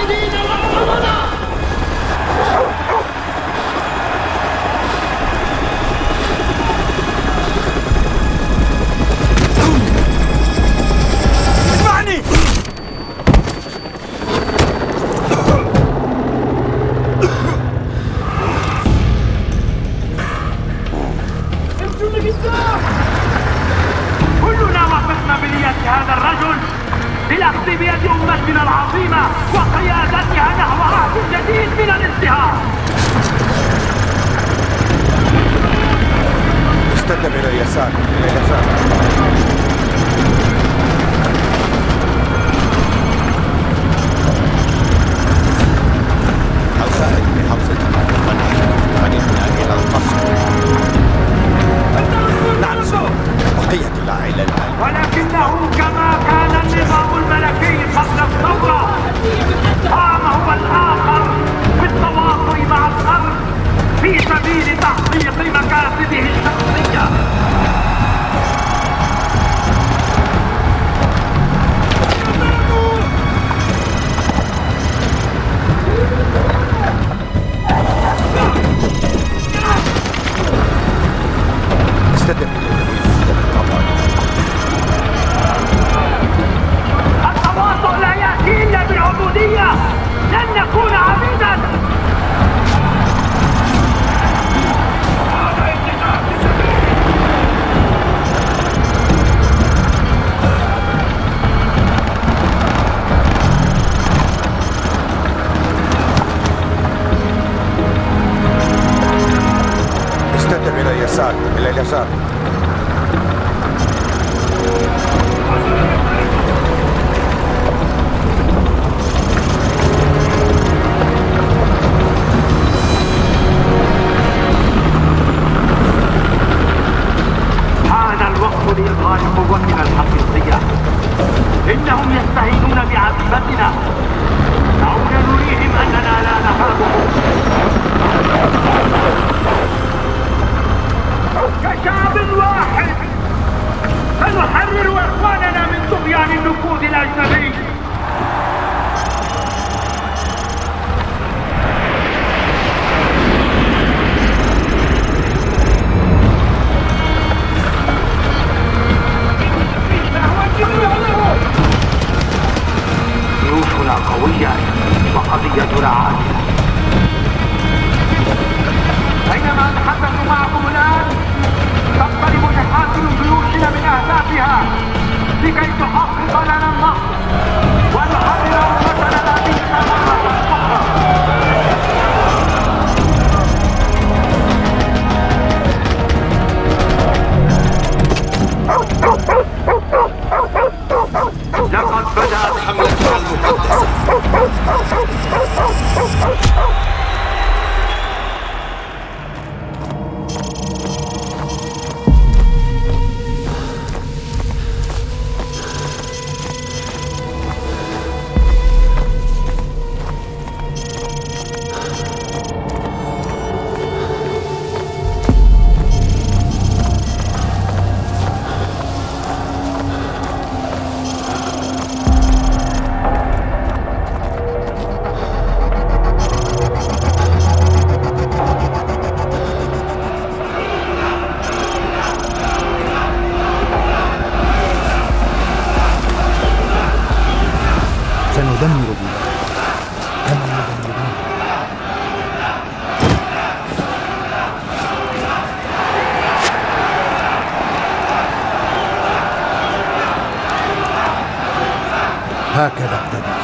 المرتدين والحملة. اسمعني! كلنا وافقنا بنية هذا الرجل بالأخذ بيد أمتنا العظيمة وقيادتها نحو عهد جديد من الازدهار. استقبل إلى اليسار، إلى اليسار. القائد بحفظ غنمنا إلى القصر. نعم سوف وهيئة الله إلى المال. ولكنه كما كان النظام الملكي قبل الثورة قام هو الآخر بالتواطؤ مع الغرب في سبيل تحقيق مكاسبه الشخصية. التواطؤ لا يأتي إلا بالعبودية. لن نكون عبيدا. استقبل إلى اليسار، إلى اليسار. لإظهار قوتنا الحقيقية. إنهم يستهينون بعزيمتنا. دعونا نريهم أننا لا نهابهم. كشعب واحد سنحرر إخواننا من طغيان النفوذ الأجنبي. جيوشنا قوية وقضيتنا عادلة. بينما نتحدث معكم الآن تقترب محاسن جيوشنا من أهدافها لكي تحقق لنا النصر ونحرر أمتنا العزيزة مرة أخرى. لقد بدأت حملتنا المقدسة. سندمر بهم كما يدمرون. هكذا ابتدأ.